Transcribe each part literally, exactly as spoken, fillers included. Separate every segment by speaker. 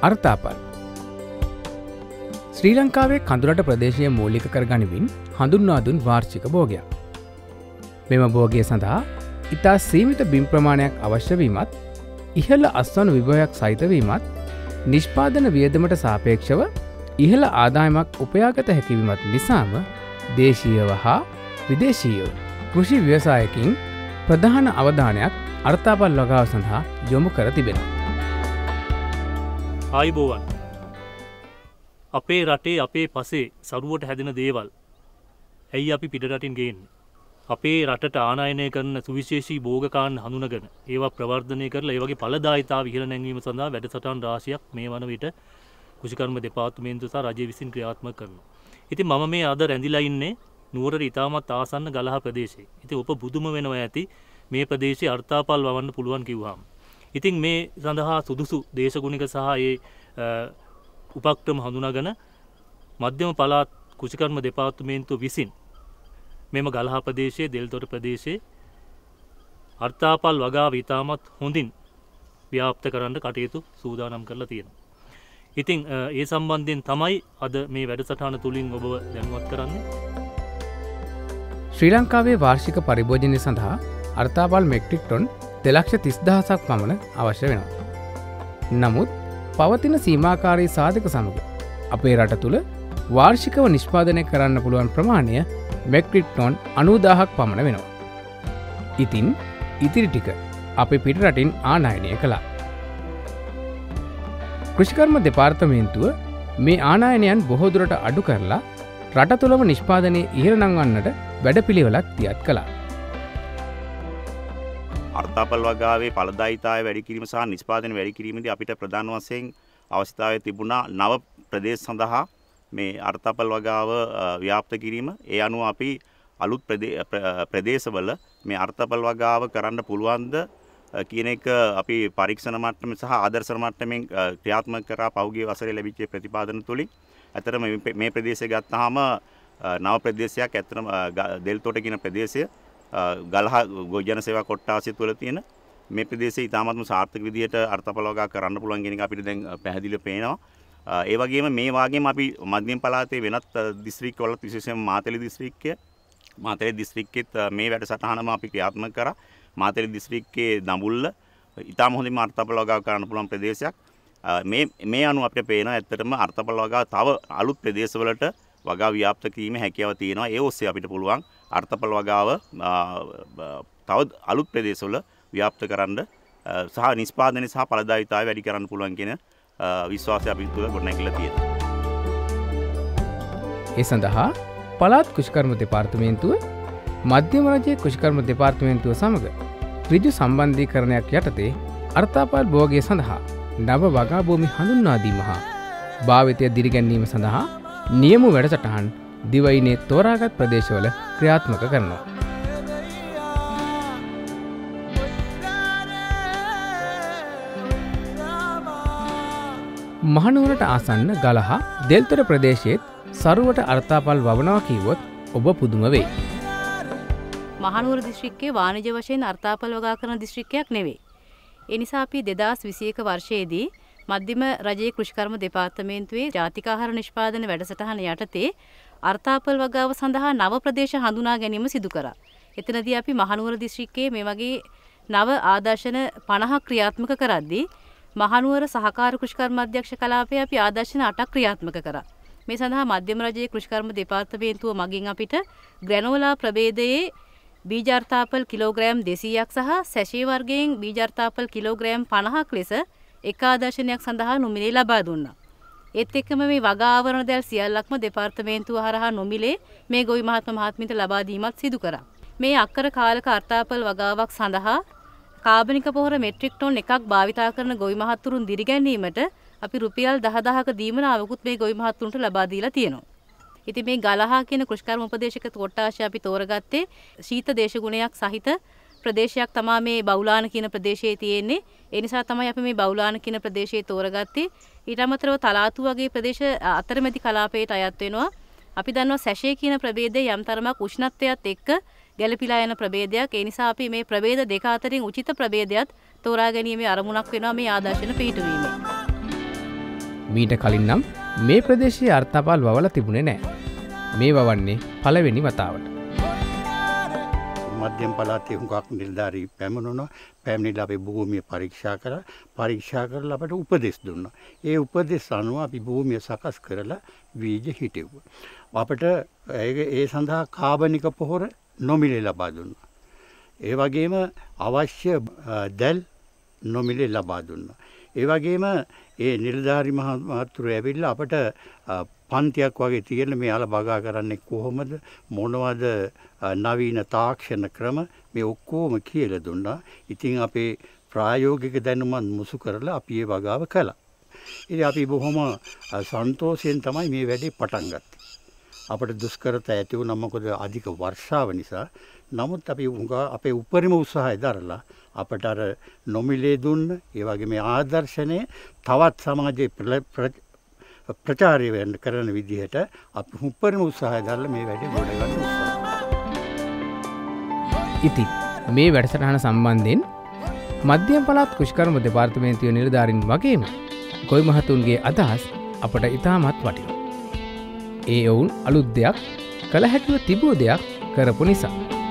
Speaker 1: අර්තාපල් ශ්‍රී ලංකාවේ කඳුරට ප්‍රදේශය මූලික කරගනිමින් හඳුන්වා දුන් වාර්ෂික භෝගයක්. මෙම භෝගය සඳහා ඉතා සීමිත බිම් ප්‍රමාණයක් අවශ්‍ය වීමත් ඉහළ අස්වනු විභවයක් සහිත වීමත් නිෂ්පාදන වියදමට සාපේක්ෂව ඉහළ ආදායමක් උපයාගත හැකිවීමත් නිසාම දේශීයව හා විදේශීය කෘෂි ව්‍යවසායකින් ප්‍රධාන අවධානයක් අර්තාපල් වගාව සඳහා යොමු කර තිබෙනවා.
Speaker 2: ආයුබෝවන්. අපේ රටේ අපේ පසේ සරුවට හැදෙන දේවල් ඇයි අපි පිටරටින් ගේන්නේ? අපේ රටට ආනයනය කරන සුවිශේෂී භෝගකාන් හඳුනගෙන ඒවා ප්‍රවර්ධනය කරලා ඒ වගේ ඵලදායීතාව ඉහළ නැංවීම සඳහා වැඩසටහන් රාශියක් මේ වන විට කෘෂිකර්ම දෙපාර්තමේන්තුව සහ රජය විසින් ක්‍රියාත්මක කරනවා. ඉතින් මම මේ අද රැඳිලා ඉන්නේ නුවරට ඉතාමත් ආසන්න ගලහ ප්‍රදේශයේ. ඉතින් ඔබ බුදුම වෙනවා ඇති මේ ප්‍රදේශයේ අර්තාපල් වවන්න පුළුවන් කිව්වහම. ඉතින් මේ සඳහා සුදුසු දේශගුණික සහ ඒ උපක්‍රම හඳුනාගෙන මධ්‍යම පළාත් කෘෂිකර්ම දෙපාර්තමේන්තුව විසින් මෙම ගලහ ප්‍රදේශයේ දෙල්තොට ප්‍රදේශයේ අර්තාපල් වගාව ඉතාමත් හොඳින් ව්‍යාප්ත කරන්න කටයුතු සූදානම් කරලා තියෙනවා. ඉතින් ඒ සම්බන්ධයෙන් තමයි අද මේ වැඩසටහන තුලින් ඔබව දැනුවත් කරන්නේ.
Speaker 1: ශ්‍රී ලංකාවේ වාර්ෂික පරිභෝජනය සඳහා අර්තාපල් මෙට්‍රික් ටොන් දෙලක්ෂ තිස් දහසක් පමණ අවශ්‍ය වෙනවා. නමුත් පවතින සීමාකාරී සාධක සමග අපේ රට තුළ වාර්ෂිකව නිෂ්පාදනය කරන්න පුළුවන් ප්‍රමාණය මෙට්‍රික් ටොන් අනූදාහක් පමණ වෙනවා. ඉතින් ඉතිරි ටික අපි පිටරටින් ආනයනය කළා. කෘෂිකර්ම දෙපාර්තමේන්තුව මේ ආනයනයන් බොහෝ දුරට අඩු කරලා රට තුළම නිෂ්පාදනය ඉහළ නංවන්නට වැඩපිළිවෙලක් තියත් කළා.
Speaker 3: අර්තාපල් වගාවේ ඵලදායීතාවය වැඩි කිරීම සහ නිෂ්පාදනය වැඩි කිරීමේදී අපිට ප්‍රධාන වශයෙන් අවශ්‍යතාවය තිබුණා නව ප්‍රදේශ සඳහා මේ අර්තාපල් වගාව ව්‍යාප්ත කිරීම. ඒ අනුව අපි අලුත් ප්‍රදේශවල මේ අර්තාපල් වගාව කරන්න පුළුවන්ද කියන එක අපි පරීක්ෂණ මට්ටමේ සහ ආදර්ශ මට්ටමින් ක්‍රියාත්මක කරා පහුගිය වසරේ ලැබිච්ච ප්‍රතිපාදන තුලින්. ඇත්තටම මේ ප්‍රදේශය ගත්තාම නව ප්‍රදේශයක් ඇත්තටම දෙල්තොට කියන ප්‍රදේශය ගලහ ගොජන සේවා කොට්ටාසය තුළ තියෙන මේ ප්‍රදේශයේ ඉතාමත්ම සාර්ථක විදිහට අර්ථපල වගා කරන්න පුළුවන් කියන එක අපිට දැන් පැහැදිලිව පේනවා. ඒ වගේම මේ වාගේම අපි මධ්‍යම පළාතේ වෙනත් දිස්ත්‍රික්කවල විශේෂයෙන්ම මාතලේ දිස්ත්‍රික්කය මාතලේ දිස්ත්‍රික්කෙත් මේ වැඩසටහනම අපි ක්‍රියාත්මක කරා. මාතලේ දිස්ත්‍රික්කයේ දඹුල්ල ඉතාම හොඳින් අර්ථපල වගා කරන්න පුළුවන් ප්‍රදේශයක්. මේ මේ අනුව අපිට පේනවා ඇත්තටම අර්ථපල වගා තව අලුත් ප්‍රදේශවලට වගා ව්‍යාප්ත කිරීමේ හැකියාව තියෙනවා. ඒ ඔස්සේ අපිට පුළුවන් අර්ථපල වගාව තව අලුත් ප්‍රදේශවල ව්‍යාප්ත කරන්න සහ නිෂ්පාදනය සහ ඵලදායීතාවය වැඩි කරන්න පුළුවන් කියන විශ්වාසය අපි තුළ ගොඩනැගිලා තියෙනවා.
Speaker 1: ඒ සඳහා පළාත් කෘෂිකර්ම දෙපාර්තමේන්තුව මධ්‍යම රජයේ කෘෂිකර්ම දෙපාර්තමේන්තුව සමග ඍජු සම්බන්ධීකරණයක් යටතේ අර්තාපල් භෝගය සඳහා නව වගා භූමි හඳුන්වා දීම හා භාවිතය දිරිගැන්වීම සඳහා නියම වැඩසටහන් දිවයිනේ තෝරාගත් ප්‍රදේශවල ක්‍රියාත්මක කරනවා. මහනුවරට ආසන්න ගලහ දෙල්තොට ප්‍රදේශයේත් සරුවට අර්තාපල් වවනවා කීවොත් ඔබ පුදුම වෙයි.
Speaker 4: මහනුවර දිස්ත්‍රික්කයේ වාණිජ්‍ය වශයෙන් අර්තාපල් වගා කරන දිස්ත්‍රික්කයක් නෙවෙයි. ඒ නිසා අපි දෙදාස් විසිඑක වර්ෂයේදී මධ්‍යම රජයේ කෘෂිකර්ම දෙපාර්තමේන්තුවේ ජාතික ආහාර නිෂ්පාදන වැඩසටහන යටතේ අර්තාපල් වගාව සඳහා නව ප්‍රදේශ හඳුනා ගැනීම සිදු කරා. එතනදී අපි මහනුවර දිස්ත්‍රික්කයේ මේ වගේ නව ආදර්ශන පනහක් ක්‍රියාත්මක කරද්දී මහනුවර සහකාර කෘෂිකර්ම අධ්‍යක්ෂ කලාපයේ අපි ආදර්ශන අටක් ක්‍රියාත්මක කරා. මේ සඳහා මධ්‍යම රජයේ කෘෂිකර්ම දෙපාර්තමේන්තුව මගින් අපිට ග්‍රැනෝලා ප්‍රභේදයේ බීජ අර්තාපල් කිලෝග්‍රෑම් දෙසීයක් සහ සැෂේ වර්ගයෙන් බීජ අර්තාපල් කිලෝග්‍රෑම් පනහක් ලෙස එක ආදර්ශනයක් සඳහා නොමිලේ ලබා දුන්නා. ඒත් එක්කම මේ වගා ආවරණ දැල් සියල්ලක්ම දෙපාර්තමේන්තුව හරහා නොමිලේ මේ ගොවි මහත්ම මහත්මියට ලබා දීමත් සිදු කරා. මේ අක්කර කාලක අර්තාපල් වගාවක් සඳහා කාබනික පොහොර මෙට්‍රික් ටොන් එකක් භාවිතා කරන ගොවි මහත්තුරුන් දිරිගැන්වීමට අපි රුපියල් දහදහක දීමනාවකුත් මේ ගොවි මහත්තුන්ට ලබා දීලා තියෙනවා. ඉතින් මේ ගලහා කියන කෘෂිකර්ම උපදේශක කොට්ටාශය අපි තෝරගත්තේ ශීත දේශගුණයක් සහිත ප්‍රදේශයක් තමයි මේ බවුලාන කියන ප්‍රදේශයේ තියෙන්නේ. ඒ නිසා තමයි අපි මේ බවුලාන කියන ප්‍රදේශයේ තෝරගත්තේ. ඊට අමතරව තලාතු වගේ ප්‍රදේශ අතරමැදි කලාපයට අයත් වෙනවා. අපි දන්නවා සැෂේ කියන ප්‍රභේදයේ යම් තරමක් උෂ්ණත්වයත් එක්ක ගැළපීලා යන ප්‍රභේදයක්. ඒ නිසා අපි මේ ප්‍රභේද දෙක අතරින් උචිත ප්‍රභේදයක් තෝරා ගැනීමේ අරමුණක් වෙනවා මේ ආදර්ශන පිටුවීමේ.
Speaker 1: මීට කලින් නම් මේ ප්‍රදේශයේ අර්ථාපල් වවලා තිබුණේ නැහැ. මේ වවන්නේ පළවෙනි වතාවට.
Speaker 5: මධ්‍යම පළාතේ හුඟක් නිලධාරී පැමිණුණා. පැමිණිලා අපි භූමිය පරීක්ෂා කරලා පරීක්ෂා කරලා අපට උපදෙස් දුන්නා. ඒ උපදෙස් අනුව අපි භූමිය සකස් කරලා බීජ හිටෙව්වා. අපට ඒ සඳහා කාබනික පොහොර නොමිලේ ලබා දුන්නා. ඒ වගේම අවශ්‍ය දැල් නොමිලේ ලබා දුන්නා. ඒ වගේම ඒ නිලධාරි මහතුරු ඇවිල්ලා අපට පන්තියක් වගේ තියෙන මේ අල බගා කරන්නේ කොහොමද මොනවද නවීන තාක්ෂණ ක්‍රම මේ ඔක්කොම කියලා දුන්නා. ඉතින් අපේ ප්‍රායෝගික දැනුමත් මුසු කරලා අපි ඒ වගාව කළා. ඉතින් අපි බොහොම සන්තෝෂයෙන් තමයි මේ වැඩේ පටන් ගත්තේ. අපට දුෂ්කරතා ඇති වුණා මොකද අධික වර්ෂාව නිසා. නමුත් අපි අපේ උපරිම උත්සාහය දරලා අපට අර නොමිලේ දුන්න ඒ වගේ මේ ආදර්ශනය තවත් සමාජයේ ප්‍රචාරය වෙන්න කරන විදිහට අපි උපරිම උත්සාහය දරලා මේ වැඩේ ගොඩ ගන්න උත්සාහ.
Speaker 1: ඉතින් මේ වැඩසටහන සම්බන්ධයෙන් මධ්‍යම පළාත් කෘෂිකර්ම දෙපාර්තමේන්තුවේ නිලධාරීන් වගේම ගොවි මහතුන්ගේ අදහස් අපට ඉතාමත් වටිනවා. ඒ ඔවුන් අලුත් දෙයක් කළ හැකිව තිබූ දෙයක් කරපු නිසා.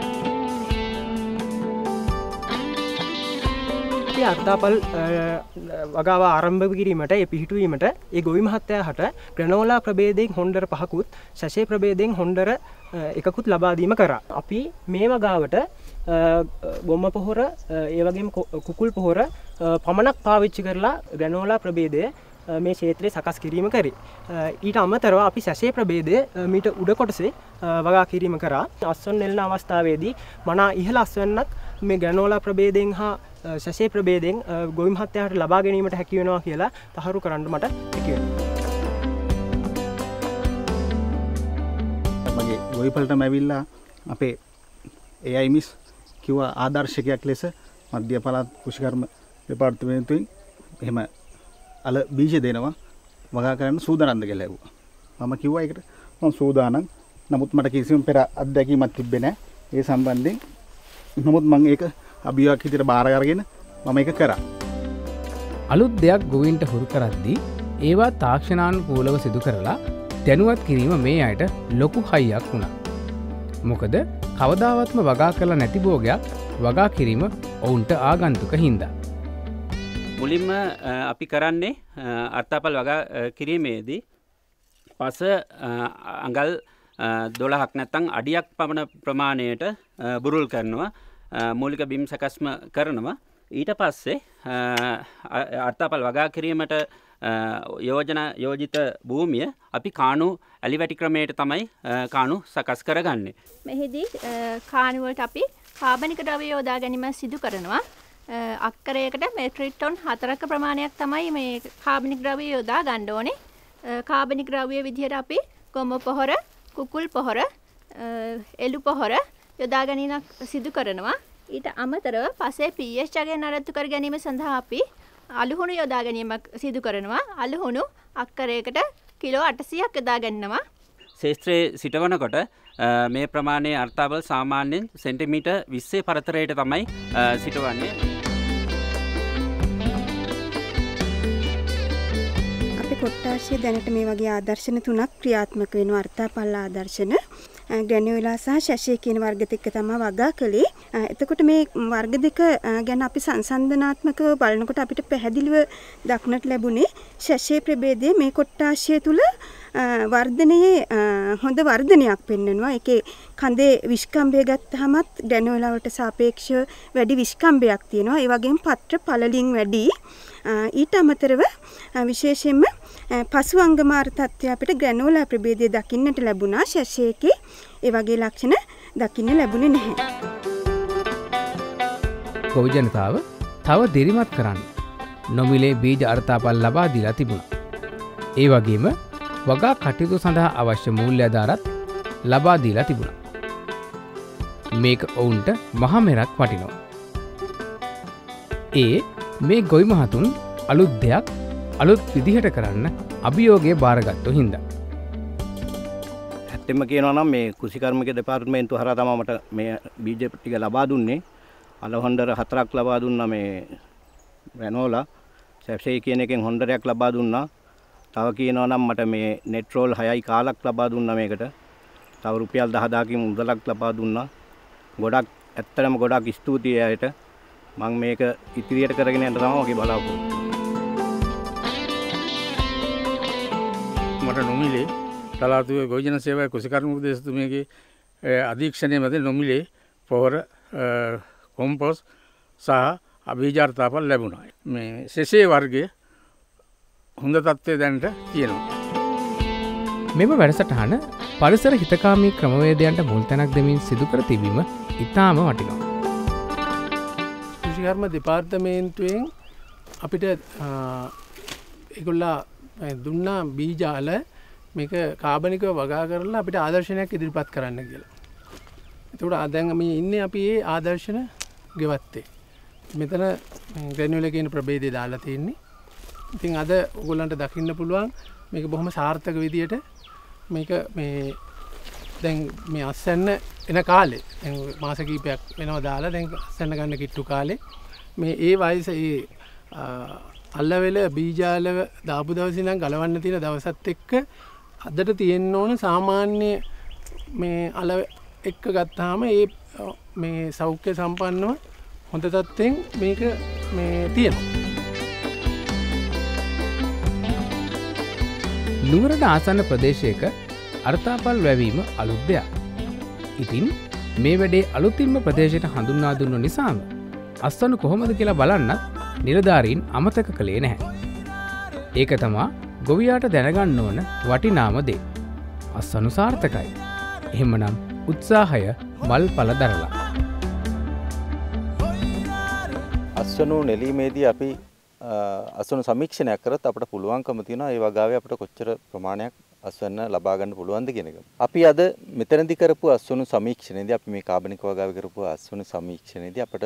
Speaker 6: අර්ථාපල් වගාව ආරම්භ කිරීමට ඒ පිහිටුවීමට ඒ ගොවි මහත්තයා හට ග්‍රැනෝලා ප්‍රභේදයෙන් හොන්ඩර පහකුත් සැෂේ ප්‍රභේදයෙන් හොන්ඩර එකකුත් ලබා දීම කරා. අපි මේ වගාවට ගොම්ම පොහොර ඒ වගේම කුකුල් පොහොර පමණක් පාවිච්චි කරලා ග්‍රැනෝලා ප්‍රභේදය මේ ක්ෂේත්‍රයේ සකස් කිරීම කරේ. ඊට අමතරව අපි සැෂේ ප්‍රභේදය මීට උඩ කොටසේ වගා කිරීම කරා. අස්වැන්න එල්න අවස්ථාවේදී මනා ඉහළ අස්වැන්නක් මේ ග්‍රැනෝලා ප්‍රභේදයෙන් හා සැෂේ ප්‍රභේදයෙන් ගොවි මහත්තයාට ලබා ගැනීමට හැකි වෙනවා කියලා තහවුරු කරන්න මට හැකි වෙනවා.
Speaker 7: මගේ ගොවිපළටම ඇවිල්ලා අපේ ඒ අයි මිස් කිව්වා ආදර්ශකයක් ලෙස මධ්‍ය පළාත් කෘෂිකර්ම දෙපාර්තමේන්තුවෙන් එහෙම අල බීජ දෙනවා වගා කරන්න සූදානම්ද කියලා ඇහුවා. මම කිව්වා ඒකට මම සූදානම්. නමුත් මට කිසිම පෙර අත්දැකීමක් තිබ්බේ නැහැ ඒ සම්බන්ධයෙන්. නමුත් මම ඒක අභියක් විදිහට බාර අරගෙන මම ඒක කරා.
Speaker 1: අලුත් දෙයක් ගොවින්ට හුරු කරද්දී ඒවා තාක්ෂණානුකූලව සිදු කරලා දැනුවත් කිරීම මේ අයට ලොකු හයියක් වුණා. මොකද කවදාවත්ම වගා කරලා නැති භෝගයක් වගා කිරීම ඔවුන්ට ආගන්තුක හින්දා.
Speaker 8: මුලින්ම අපි කරන්නේ අර්ථාපල් වගා කිරීමේදී පස අඟල් දොළහක් නැත්තම් අඩියක් පමණ ප්‍රමාණයට බුරුල් කරනවා. මූලික බිම් සකස්ම කරනවා. ඊට පස්සේ අර්ථාපල් වගා කිරීමට යෝජනා යෝජිත භූමිය අපි කාණු ඇලිවැටි ක්‍රමයට තමයි කාණු සකස් කරගන්නේ.
Speaker 9: මෙහිදී කාණු වලට අපි කාබනික ද්‍රව්‍ය යොදා ගැනීම සිදු කරනවා. අක්කරයකට මෙට්‍රික් ටොන් හතරක ප්‍රමාණයක් තමයි මේ කාබනික ද්‍රව්‍ය යොදා ගන්න ඕනේ. කාබනික ද්‍රව්‍ය විදිහට අපි ගොම පොහොර, කුකුල් පොහොර, එළු පොහොර යොදා ගැනීමක් සිදු කරනවා. ඊට අමතරව පසේ පීඑච් ජගය නඩත්තු කර ගැනීම සඳහා අපි අලුහුණු යොදා ගැනීමක් සිදු කරනවා. අලුහුණු අක්කරයකට කිලෝ අටසියයක් යොදා ගන්නවා.
Speaker 8: ශේත්‍රයේ සිටවනකොට මේ ප්‍රමාණයේ අර්ථාපල් සාමාන්‍යයෙන් සෙන්ටිමීටර් විස්සේ පරතරයට තමයි සිටවන්නේ.
Speaker 10: අපේ කොට්ටාශයේ දැනට මේ වගේ ආදර්ශන තුනක් ක්‍රියාත්මක වෙනවා. අර්ථාපල් ආදර්ශන ග්‍රැනියුලා සහ ශැෂේ කියන වර්ග දෙක තමයි වගා කළේ. එතකොට මේ වර්ග දෙක ගැන අපි සංසන්දනාත්මකව බලනකොට අපිට පැහැදිලිව දක්නට ලැබුණේ ශැෂේ ප්‍රභේදයේ මේ කොට්ටාශය තුල වර්ධනයේ හොඳ වර්ධනයක් පෙන්වනවා. ඒකේ කඳේ විස්කම්භය ගත්තහමත් ග්‍රැනියුලා වලට සාපේක්ෂව වැඩි විස්කම්භයක් තියෙනවා. ඒ වගේම පත්‍ර පළලින් වැඩි. ඊට අමතරව විශේෂයෙන්ම පසු අංගමාර තත්ත්වය අපිට ග්‍රැනෝලා ප්‍රභේදයේ දකින්නට ලැබුණා. ශැෂේකේ ඒ වගේ ලක්ෂණ දකින්න ලැබුණේ නැහැ.
Speaker 1: ගොවි ජනතාව තව දිරිමත් කරන්න නොමිලේ බීජ අර්ථාපල් ලබා දීලා තිබුණා. ඒ වගේම වගා කටයුතු සඳහා අවශ්‍ය මූල්‍ය ආධාරත් ලබා දීලා තිබුණා. මේක ඔවුන්ට මහ මෙරක් වටිනවා. ඒ මේ ගොවි මහතුන් අලුත් දෙයක් අලුත් විදිහට කරන්න අභියෝගය බාරගත්තු හින්දා.
Speaker 5: ඇත්තෙම කියනවා නම් මේ කෘෂිකර්මික දෙපාර්තමේන්තුව හරහා තමයි මට මේ බීජ ටික ලබා දුන්නේ. අල හොන්ඩර හතරක් ලබා දුන්නා මේ ග්‍රැනෝලා. සැප්සේ කියන එකෙන් හොන්ඩරයක් ලබා දුන්නා.
Speaker 11: තව කියනවා නම් මට මේ net roll හයයි කාලක් ලබා දුන්නා මේකට. තව රුපියල් දහදාහකින් මුදලක් ලබා දුන්නා. ගොඩක් ඇත්තටම ගොඩක් ස්තුතියි අයට. මම මේක ඉදිරියට කරගෙන යන්න තමයි ඔගේ බලාපොරොත්තු.
Speaker 12: මට නොමිලේ තලාතුවේ ගොවිජන සේවා කුසිකර්ම උපදේශතුමියගේ අධීක්ෂණය මත නොමිලේ පොහොර කොම්පොස් සහ අභිජාර්තාපල් ලැබුණා. මේ සෙසේ වර්ගයේ හොඳ තත්ත්වය දැනට තියෙනවා.
Speaker 1: මෙම වැඩසටහන පරිසර හිතකාමී ක්‍රමවේදයන්ට මුල් තැනක් දෙමින් සිදු කර තිබීම ඉතාම වටිනවා.
Speaker 13: කෘෂිකර්ම දෙපාර්තමේන්තුවෙන් අපිට ඒගොල්ලා දුන්නා බීජාල මේක කාබනිකව වගා කරලා අපිට ආදර්ශනයක් ඉදිරිපත් කරන්න කියලා. එතකොට දැන් මේ ඉන්නේ අපි ඒ ආදර්ශන ගෙවත්තේ. මෙතන ග්‍රැනියුලා කියන ප්‍රභේදය දාලා තියෙන්නේ. ඉතින් අද ඔයගොල්ලන්ට දකින්න පුළුවන් මේක බොහොම සාර්ථක විදියට මේක මේ දැන් මේ අස්සන්න එන කාලේ දැන් මාස කිහිපයක් වෙනවා දාලා දැන් අස්සන්න ගන්න කිට්ටු කාලේ මේ ඒ වයස ඒ අල්ලවෙල බීජාල දාපු දවසේ ඉඳන් ගලවන්න තියෙන දවසත් එක්ක අදට තියෙන්න ඕන සාමාන්‍ය මේ අල එක්ක ගත්තාම ඒ මේ සෞඛ්‍ය සම්පන්නව හොඳ තත්ත්වෙන් මේක මේ තියෙනවා.
Speaker 1: නුවරට ආසන්න ප්‍රදේශයක අර්ථාපල් වැවීම අලුත් දෙයක්. ඉතින් මේ වැඩේ අලුතින්ම ප්‍රදේශයට හඳුන්වා දුන්න නිසාම අස්වනු කොහොමද කියලා බලන්නත් නිලධාරීන් අමතක කළේ නැහැ. ඒක තමා ගොවියාට දැනගන්න ඕන වටිනාම දේ. අස්වනු සාර්ථකයි. එහෙමනම් උත්සාහය මල් පල දරලා.
Speaker 14: අස්වනු නෙලීමේදී අපි අස්වනු සමීක්ෂණයක් කරත් අපිට පුළුවන්කම තියෙනවා ඒ වගාවේ අපිට කොච්චර ප්‍රමාණයක් අස්වැන්න ලබා ගන්න පුළුවන්ද කියන එක. අපි අද මෙතනදී කරපු අස්වනු සමීක්ෂණයේදී අපි මේ කාබනික වගාවේ කරපු අස්වනු සමීක්ෂණයේදී අපිට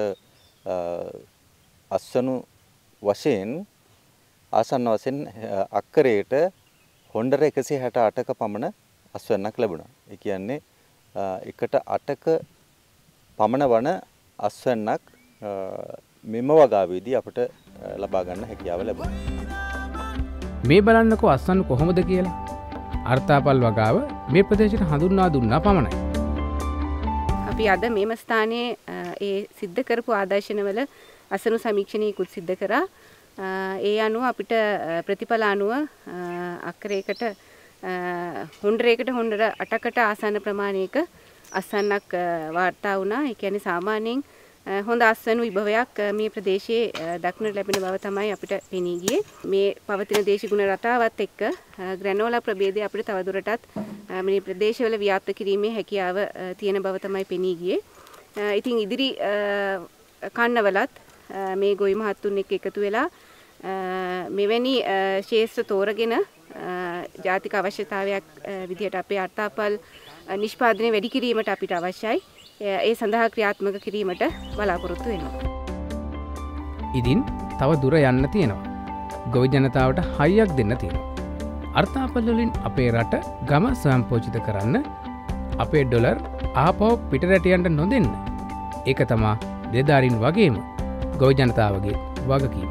Speaker 14: අස්වනු වශයෙන් ආසන්න වශයෙන් අක්කරයට හොන්ඩර එකසිය හැට අටක පමණ අස්වැන්නක් ලැබුණා. ඒ කියන්නේ එකට අටක පමණ වන අස්වැන්නක් මෙම වගාවේදී අපිට ලබා ගන්න හැකියාව ලැබුණා.
Speaker 1: මේ බලන්නකෝ අස්වනු කොහොමද කියලා. අර්ථාපල් වගාව මේ ප්‍රදේශයට හඳුන්වා දුන්නා පමණයි.
Speaker 15: අපි අද මේම ස්ථානයේ ඒ සිද්ධ කරපු ආදර්ශනවල අසනු සමීක්ෂණයකුත් සිද්ධ කරා. ඒ අනුව අපිට ප්‍රතිඵල අනුව අක්කරයකට හොන්ඩරයකට හොන්ඩර අටකට ආසන්න ප්‍රමාණයක අස්වැන්නක් වාර්තා වුණා. ඒ කියන්නේ සාමාන්‍යයෙන් හොඳ අස්වැනු විභවයක් මේ ප්‍රදේශයේ දක්නට ලැබෙන බව තමයි අපිට පෙනී ගියේ. මේ පවතින දේශගුණ රටාවත් එක්ක ග්‍රැනෝලා ප්‍රභේදය අපිට තවදුරටත් මේ ප්‍රදේශවල ව්‍යාප්ත කිරීමේ හැකියාව තියෙන බව තමයි පෙනී ගියේ. ඉතින් ඉදිරි කන්නවලත් මේ ගොවි මහත්තුන් එක්ක එකතු වෙලා මෙවැනි ශේෂ්ත්‍ර තෝරගෙන ජාතික අවශ්‍යතාවයක් විදිහට අපේ අර්ථාපල් නිෂ්පාදනය වැඩි කිරීමට අපිට අවශ්‍යයි. ඒ සඳහා ක්‍රියාත්මක කිරීමට බලාපොරොත්තු වෙනවා.
Speaker 1: ඉදින් තව දුර යන්න තියෙනවා. ගොවි ජනතාවට හයියක් දෙන්න තියෙනවා. අර්ථාපල් වලින් අපේ රට ගම ස්වයංපෝෂිත කරන්න අපේ ඩොලර් ආපහු පිටරටයන්ට නොදෙන්න. ඒක තමා දෙදාරින් වගේම ගොවි ජනතාවගේ වගකීම.